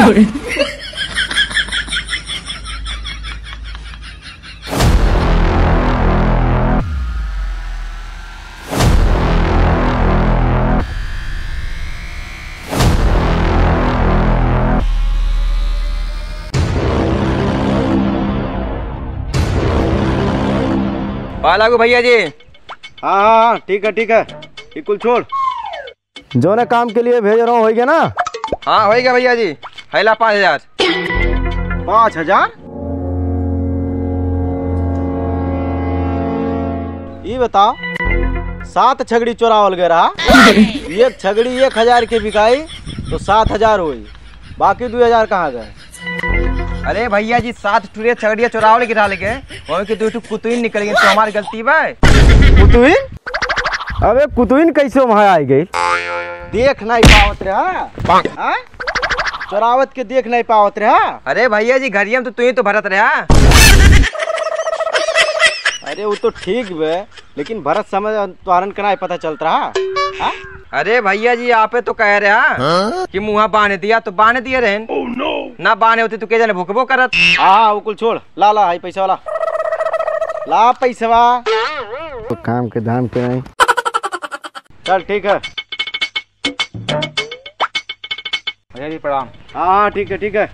लागू भैया जी। हाँ हाँ ठीक है बिल्कुल छोड़। जो ने काम के लिए भेज रहा हूँ हो गया ना? हाँ हो गया भैया जी। हैला 5000। 5000? ये बताओ 7 छगड़ी चोरावल गया रहा, एक छगड़ी 1000 के बिकाई तो 7000 हुई, बाकी 2000 कहाँ गए? अरे भैया जी 7 टुरे छगड़िया चोरावल गिरा लेके वहीं के 2 कुतुइन निकल गई तो हमारी गलती भाई। कुतुइन? अबे कुतुइन कैसे वहाँ आई गई? देख नहीं पावत रहा, चोरावत के देख नहीं पावत रहा। अरे भैया जी घरिया में तो तू ही तो भरत रहा। अरे वो तो ठीक बे, लेकिन भरत समझ तुहारन का नहीं पता चलता रहा। अरे भैया जी आपे तो कह रहा कि मुँह बांध दिया तो बांध दिए रहन। ना बांधे होते तो के जाने भुकबो करत। हाँ उकुल छोड़, ला हाई पैसा वाला ला पैसा तो काम के दाम पे नहीं। चल ठीक है भैया जी प्रणाम। हाँ ठीक है।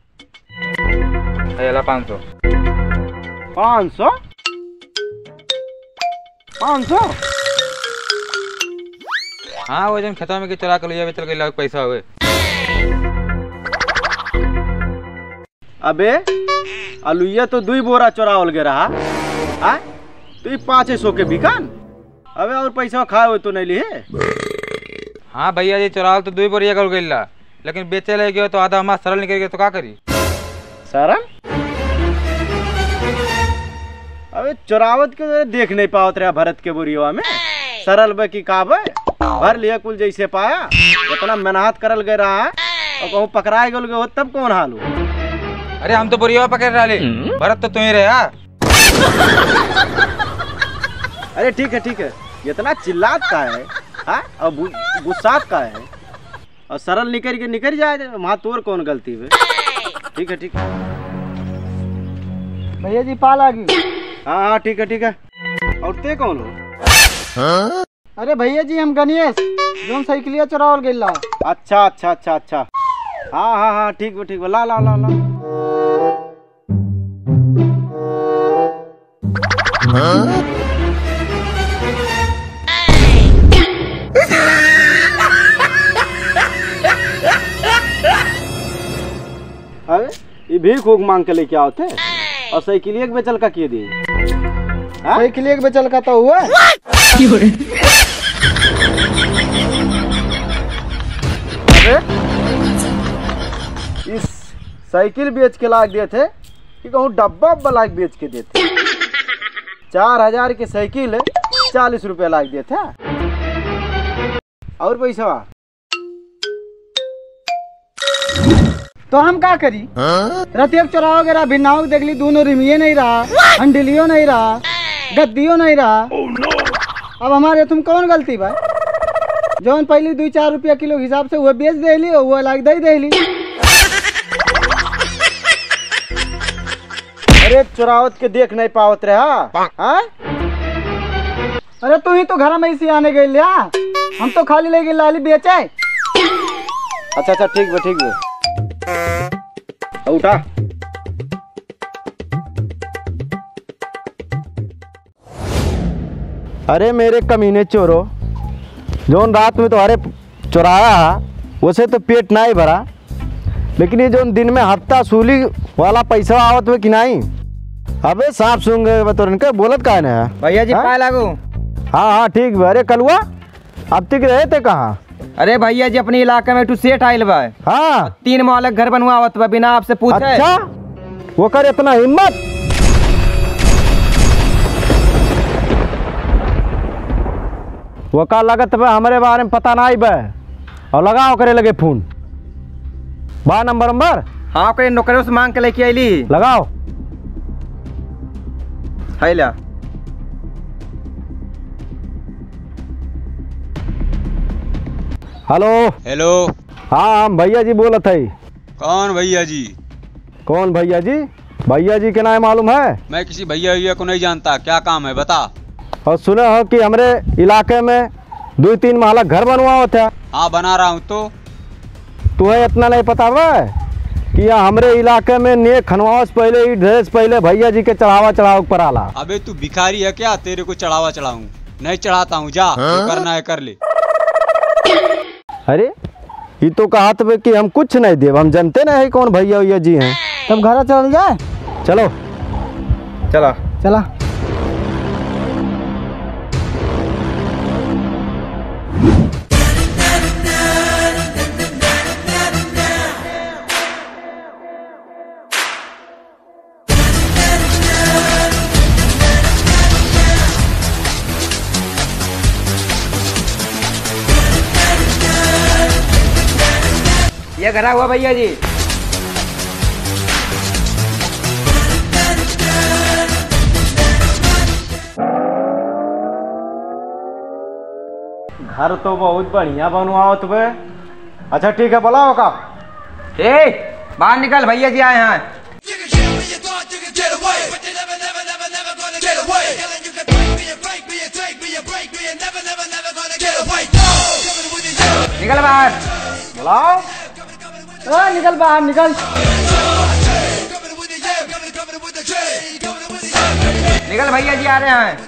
हैला 500। 500? हाँ वो जन खेतवा में के चोरा कर लिया चल गई पैसा हुए। अबे अलुइया तो 2 बोरा चोरावल गया रहा, तो 500 के बिकान। अबे और पैसा खाए हुए तो नहीं लिए? हाँ भैया जी चोरावल तो 2 बोरिया कर गई, लेकिन बेचे ले गयो तो आधा हमारा सरल निकल गया तो क्या करी? सरल? अबे चोरावत के देख नहीं पावत रहा भरत के बोरिया में, सरल बे की काबे भर लिया कुल जैसे पाया। इतना मेहनत करल गए रहा और कहूँ पकड़ाए गल गए तब कौन हाल हो? अरे हम तो बोरिया पकड़ रहा ले, भरत तो तुम्हें रहा। अरे ठीक है, इतना चिल्लात का है और गुस्सात का है और सरल निकल जाए वहाँ तोर कौन गलती है? ठीक है भैया जी पाल आ गई। हाँ ठीक है। और ते कौन हो? अरे भैया जी हम गणेश जो साइकिलिया चोरावल गइला। अच्छा। हाँ ठीक बा ला। अरे ये भीख उख मांग के लेके आओ थे और साइकिलिया के बेचल का किए दिए? साइकिलिया के बेचल का तो हुआ। अरे इस साइकिल बेच के लाग दिए थे कि कहूँ डब्बा लाग बेच के देते। 4000 की साइकिल 40 रुपया लाग दिए थे और पैसा। तो हम क्या करी? रतियक चोराव वगैरह भिन्नाओ देख ली, दोनों रिमिये नहीं रहा, हंडिलियो नहीं रहा, गद्दियो नहीं रहा। अब हमारे तुम कौन गलती भाई? जौन पहले 2-4 रुपया किलो हिसाब से वो बेच दे ली, वो लाग दे ली। अरे चोरावत के देख नहीं पावत रहा। अरे तू ही तो घर में इसी आने गई लिया, हम तो खाली ले गए लाली बेचे। अच्छा ठीक बा उठा। अरे मेरे कमीने चोरो, जोन रात में तो अरे चुराया उसे तो पेट नहीं भरा, लेकिन ये जो दिन में हफ्ता सूली वाला पैसा आवत हुए कि नहीं? अबे सांप सूंगे बतौर के बोलत का है भैया जी पाए लागू। हाँ ठीक है। अरे कलुआ अब तक रहे थे कहाँ? अरे भैया जी अपने इलाके में टू सेठ आयल बा। हाँ 3 मालक घर बनवावत बा बिना आपसे पूछे। अच्छा वो कर इतना हिम्मत? वो का लगत बा हमारे बारे में पता नहीं बा और लगाओ करे लगे फोन बा नंबर। हाँ करे नौकरों से मांग के लेके आईली। लगाओ। हैला हेलो। हेलो। हाँ हम भैया जी बोलत है। कौन भैया जी? कौन भैया जी? भैया जी के नाम मालूम है? मैं किसी भैया को नहीं जानता, क्या काम है बता। और सुने हो कि हमारे इलाके में 2-3 महला घर बनवाओ था। हाँ बना रहा हूँ। तो तुम्हें इतना नहीं पता हुआ कि यहाँ हमारे इलाके में नेक खनवाओ से पहले ही ड्रेस पहले भैया जी के चढ़ावा पर आला। अबे तू भिखारी है क्या, तेरे को चढ़ावा चढ़ाऊं? नहीं चढ़ाता हूँ, जा जो करना है कर ले। अरे ये तो कहा था कि हम कुछ नहीं देव, हम जानते नहीं कौन भैया जी हैं। तब घर चल जाए। चलो चला चला। ये घरा हुआ भैया जी। घर तो बहुत बढ़िया बनवाओ तुम्हें। अच्छा ठीक है, बुलाओ का। बाहर निकल, भैया जी आए हैं। निकल बाहर। बुलाओ। निकल बाहर निकल। निकल, भैया जी आ रहे हैं।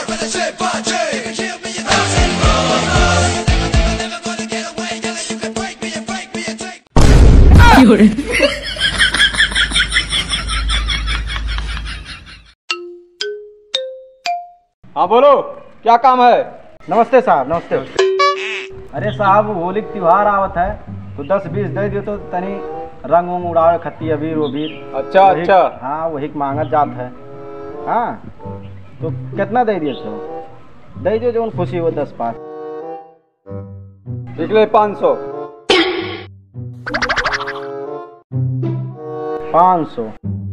हाँ बोलो, क्या काम है? नमस्ते साहब, नमस्ते। अरे साहब होली का त्योहार आवत है तो 10-20 दे दियो तो तनी रंग उंग उड़ावे खत्ती अबीर वबीर। अच्छा अच्छा। हाँ वही मांगत जात है। हाँ तो कितना दे दिए तो दे दियो जो खुशी हो 10-5। निकले 500। 500।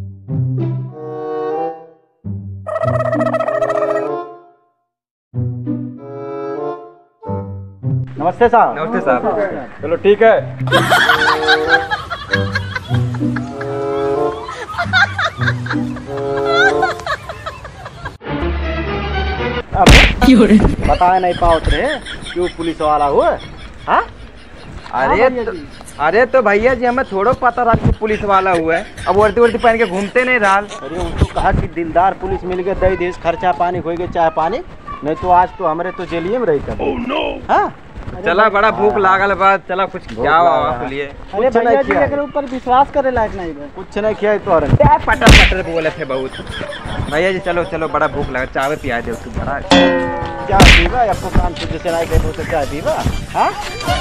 नमस्ते साहब। नमस्ते साहब। चलो ठीक है। बताए नहीं पाओ रे क्यों पुलिस वाला हुआ? हाँ? अरे तो भैया जी हमें थोड़ा पता रहा कि पुलिस वाला हुआ है। अब वर्दी वर्दी पहन के घूमते नहीं रहा। अरे उनको कहा कि दिलदार पुलिस मिल गए दे देश खर्चा पानी हो गए चाय पानी, नहीं तो आज तो हमारे तो जेलिए में रही। हाँ चला बड़ा भूख लागल बा, चला कुछ क्या लिए। अरे भैया जी के ऊपर विश्वास करे लायक नहीं है। कुछ नहीं किया तो पटर पटर बोले थे बहुत। भैया जी चलो चलो, बड़ा भूख लगा, चाय पिया दे तू। बड़ा क्या पीवा आपको काम से जैसे नहीं तो क्या पीवा? हाँ